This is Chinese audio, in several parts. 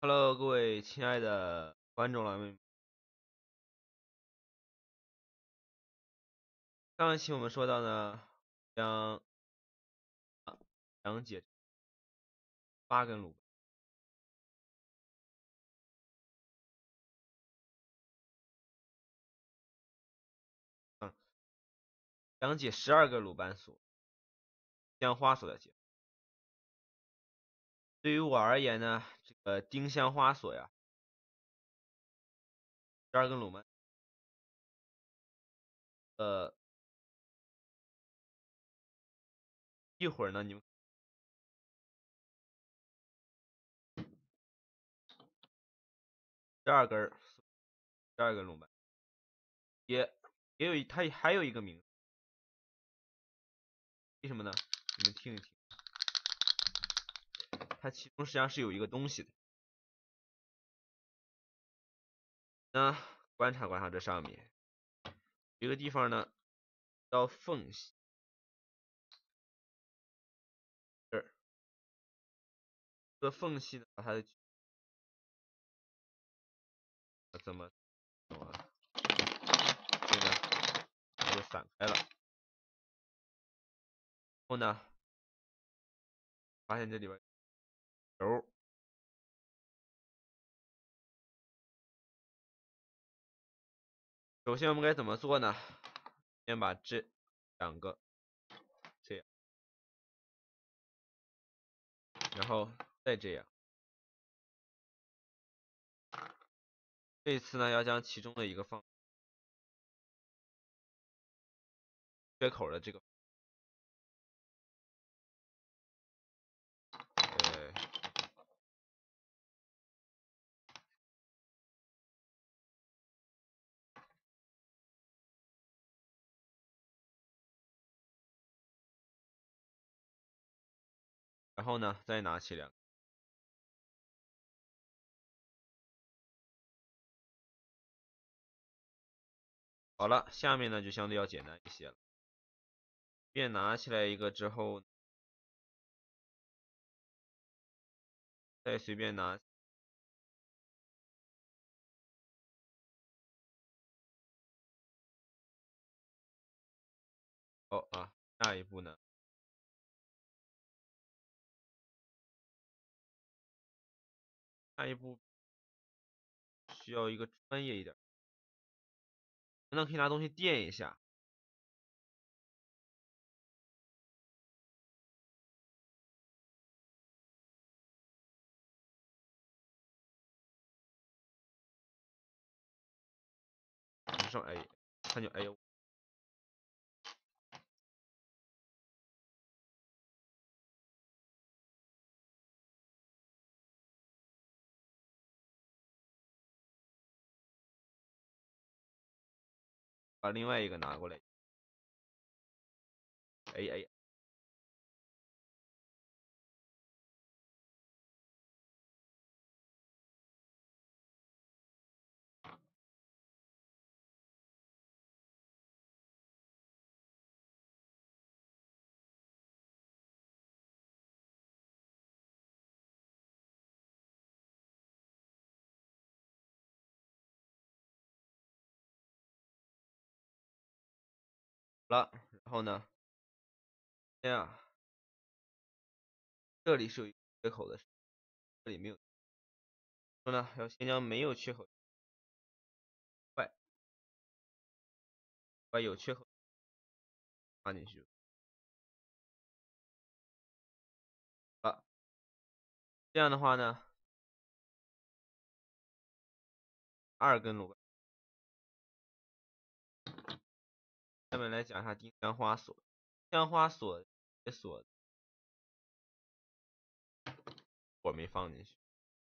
Hello，各位亲爱的观众老妹，上一期我们说到呢，将讲解8根鲁班，讲解12个鲁班锁，香花锁的解。对于我而言呢，这个丁香花锁呀，12根鲁班，一会儿呢你们12根鲁班，它还有一个名字，为什么呢？你们听一听，它其中实际上是有一个东西的。那观察观察这上面有一个地方呢，叫缝隙，这儿这个缝隙呢，把它怎么这个它就散开了。然后呢，发现这里边轴，首先我们该怎么做呢？先把这2个这样，然后再这样。这次呢，要将其中的一个放缺口的这个，然后呢，再拿起2个。好了，下面呢就相对要简单一些了。便拿起来一个之后，再随便拿。好啊，下一步呢？下一步需要一个专业一点，那可以拿东西垫一下。上哎，看就哎呦，把另外一个拿过来。哎哎，了，然后呢，这样，这里是有一个缺口的，这里没有。说呢，要先将没有缺口把有缺口放进去。好，这样的话呢，2根鲁班。下面来讲一下丁香花锁。丁香花锁我没放进去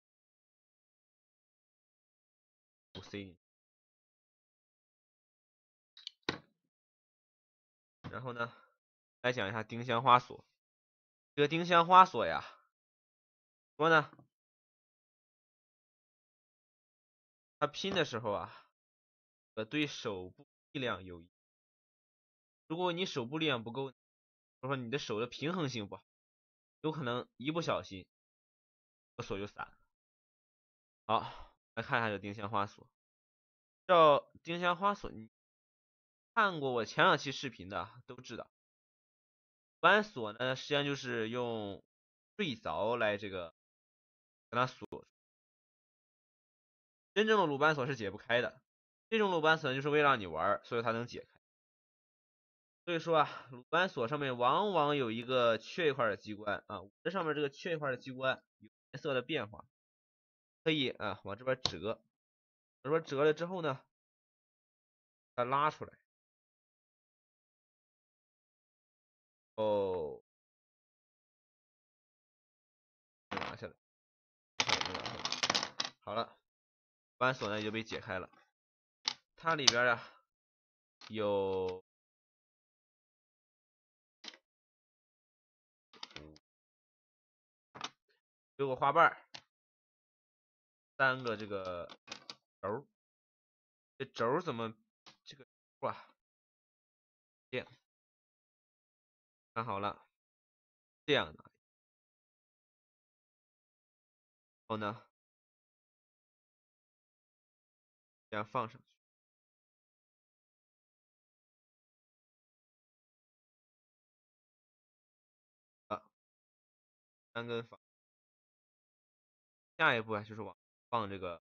，5C 进去。然后呢，来讲一下丁香花锁。这个丁香花锁呀，说呢，它拼的时候啊，对手部力量有益。如果你手部力量不够，或者说你的手的平衡性不好，有可能一不小心锁就散了。 好，来看一下这丁香花锁。这丁香花锁，你看过我前两期视频的都知道，鲁班锁呢，实际上就是用坠凿来这个跟它锁。真正的鲁班锁是解不开的，这种鲁班锁就是为了让你玩，所以它能解开。所以说啊，鲁班锁上面往往有一个缺一块的机关啊，这上面这个缺一块的机关有颜色的变化，可以啊往这边折，这边折了之后呢，它拉出来，哦，拿下来，好了，鲁班锁呢就被解开了，它里边啊有6个花瓣，3个这个轴，这轴怎么这个哇？这样看好了，这样的，然后呢这样放上去啊，3根放，下一步啊就是往放这个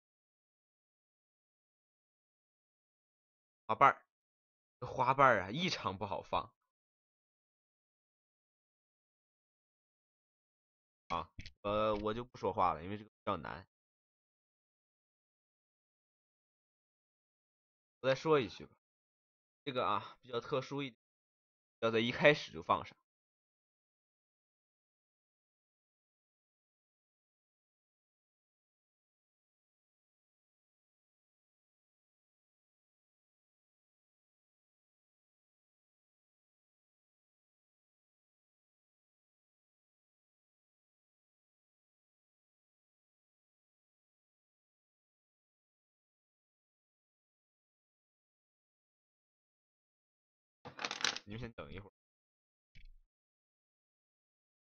花瓣这花瓣啊异常不好放啊，我就不说话了，因为这个比较难。我再说一句吧，这个啊比较特殊一点，要在一开始就放上。你们先等一会儿。